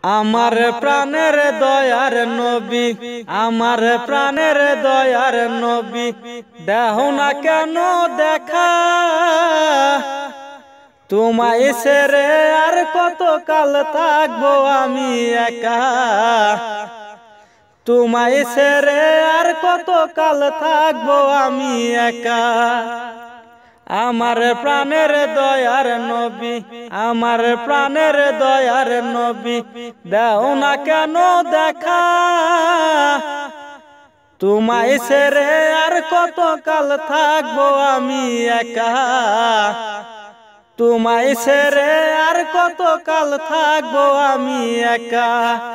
আমার প্রাণের দয়ার নবী, আমার প্রাণের দয়ার নবী, দেও না কেন দেখা। তোমায় ছেড়ে আর কত কাল থাকবো আমি একা। তোমায় ছেড়ে আর কত কাল থাকবো আমি একা। আমার প্রাণের দয়ার নবী, আমার প্রাণের দয়ার নবী, দেও না কেন দেখা। তোমায় ছেড়ে আর কত কাল থাকবো আমি একা। তোমায় ছেড়ে আর কত কাল থাকবো আমি একা।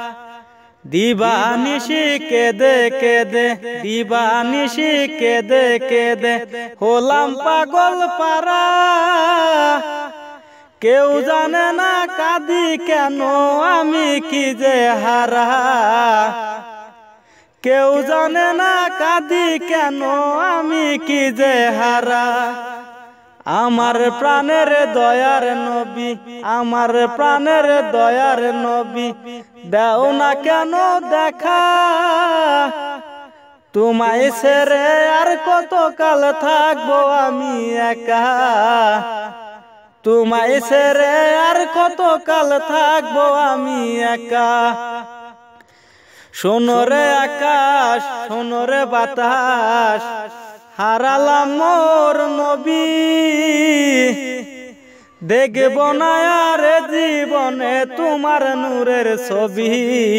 দিবানিশি কেঁদে কেঁদে, দিবানিশি কেঁদে কেঁদে হলাম পাগল পারা। কেউ জানে না কাঁদি কেন আমি কি যে হারা। কেউ জানে না কাঁদি কেন আমি কি যে হারা। আমার প্রাণের দয়ার নবী, আমার প্রাণের দয়ার নবী, দেও না কেন দেখা। তোমায় ছেড়ে আর কত কাল থাকবো আমি একা। তোমায় ছেড়ে আর কত কাল থাকবো আমি একা। শোনো রে আকাশ, শোনো রে বাতাস, হারালাম মোর নবী। দেখব না আর জীবনে তোমার নূরের ছবি।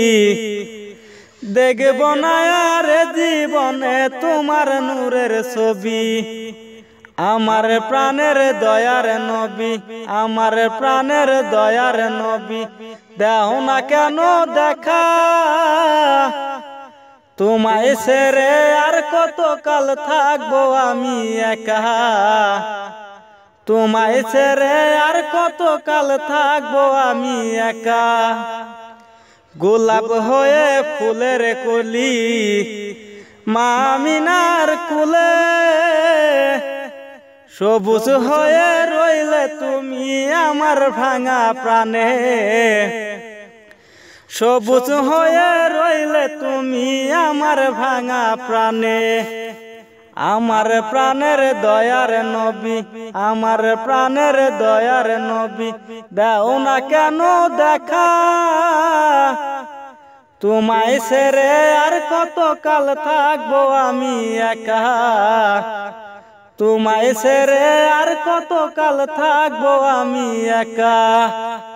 দেখব না আর জীবনে তোমার নূরের ছবি। আমার প্রাণের দয়ার নবী, আমার প্রাণের দয়ার নবী, দেও না কেন দেখা। তোমায় ছেড়ে আর কত কাল থাকবো আমি একা। তোমায় ছেড়ে আর কত কাল থাকবো আমি একা। গোলাপ হয়ে ফুলের কলি মা আমিনার কুলে, সবুজ হয়ে রইলে তুমি আমার ভাঙা প্রাণে। সবুজ হয়ে রইলে তুমি আমার ভাঙা প্রাণে। আমার প্রাণের দয়ার নবী, আমার প্রাণের দয়ার নবী, দেও না কেন দেখা। তোমায় ছেড়ে আর কত কাল থাকবো আমি একা। তোমায় ছেড়ে আর কত কাল থাকবো আমি একা।